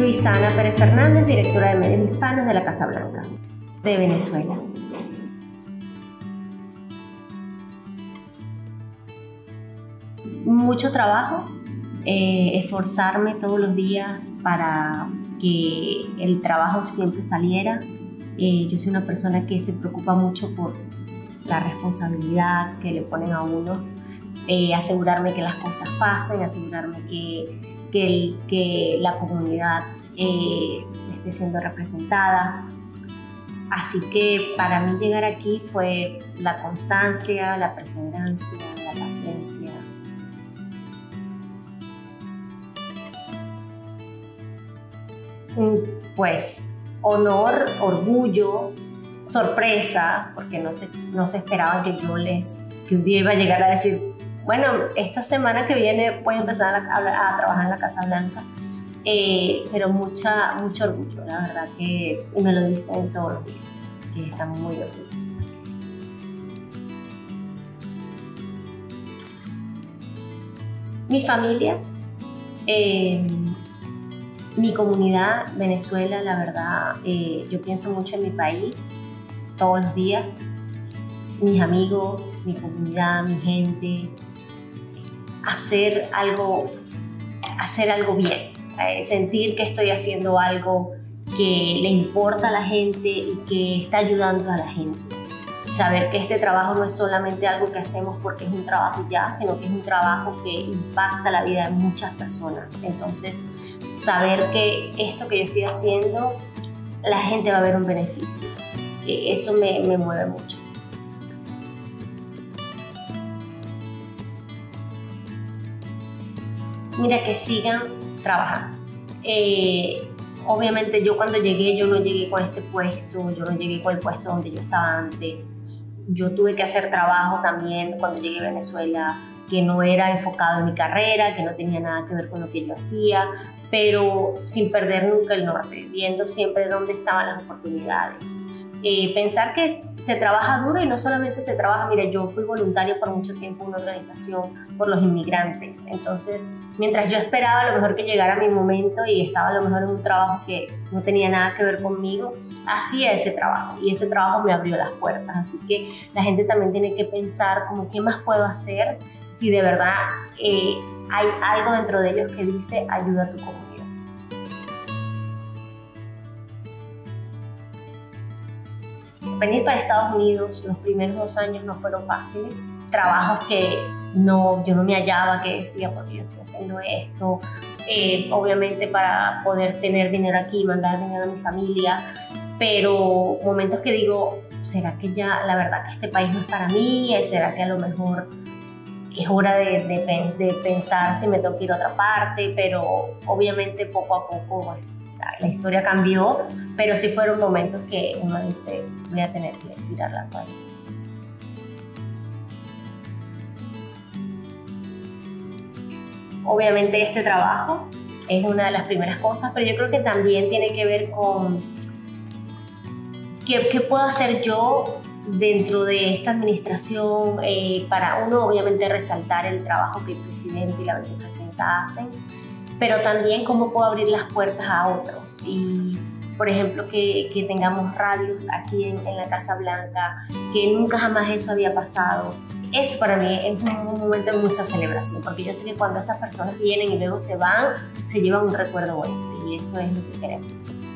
Luisana Pérez Fernández, directora de Medios Hispanos de la Casa Blanca, de Venezuela. Mucho trabajo, esforzarme todos los días para que el trabajo siempre saliera. Yo soy una persona que se preocupa mucho por la responsabilidad que le ponen a uno, asegurarme que las cosas pasen, asegurarme que la comunidad esté siendo representada. Así que para mí llegar aquí fue la constancia, la perseverancia, la paciencia. Pues honor, orgullo, sorpresa, porque no se esperaban que un día iba a llegar a decir, bueno, esta semana que viene voy a empezar a trabajar en la Casa Blanca, pero mucho orgullo, la verdad que me lo dicen todos los días, que están muy orgullosos. Mi familia, mi comunidad, Venezuela, la verdad, yo pienso mucho en mi país todos los días, mis amigos, mi comunidad, mi gente, hacer algo bien, sentir que estoy haciendo algo que le importa a la gente y que está ayudando a la gente. Saber que este trabajo no es solamente algo que hacemos porque es un trabajo ya, sino que es un trabajo que impacta la vida de muchas personas. Entonces, saber que esto que yo estoy haciendo, la gente va a ver un beneficio. Eso me mueve mucho. Mira, que sigan trabajando. Obviamente yo cuando llegué, yo no llegué con este puesto, yo no llegué con el puesto donde yo estaba antes. Yo tuve que hacer trabajo también cuando llegué a Venezuela, que no era enfocado en mi carrera, que no tenía nada que ver con lo que yo hacía, pero sin perder nunca el norte, viendo siempre dónde estaban las oportunidades. Pensar que se trabaja duro y no solamente se trabaja, mira, yo fui voluntaria por mucho tiempo en una organización por los inmigrantes, entonces mientras yo esperaba a lo mejor que llegara mi momento y estaba a lo mejor en un trabajo que no tenía nada que ver conmigo, hacía ese trabajo y ese trabajo me abrió las puertas, así que la gente también tiene que pensar como qué más puedo hacer si de verdad hay algo dentro de ellos que dice ayuda a tu comunidad. Venir para Estados Unidos los primeros 2 años no fueron fáciles. Trabajos que yo no me hallaba, que decía, porque yo estoy haciendo esto. Obviamente para poder tener dinero aquí, mandar dinero a mi familia. Pero momentos que digo, ¿será que ya la verdad que este país no es para mí? ¿Será que a lo mejor es hora de pensar si me tengo que ir a otra parte? Pero obviamente poco a poco pues, la historia cambió, pero sí fueron momentos que uno dice, voy a tener que tirar la toalla. Obviamente este trabajo es una de las primeras cosas, pero yo creo que también tiene que ver con qué puedo hacer yo dentro de esta administración para uno obviamente resaltar el trabajo que el presidente y la vicepresidenta hacen, pero también cómo puedo abrir las puertas a otros y, por ejemplo, que tengamos radios aquí en la Casa Blanca, que nunca jamás eso había pasado. Eso para mí es un momento de mucha celebración, porque yo sé que cuando esas personas vienen y luego se van, se llevan un recuerdo bonito y eso es lo que queremos.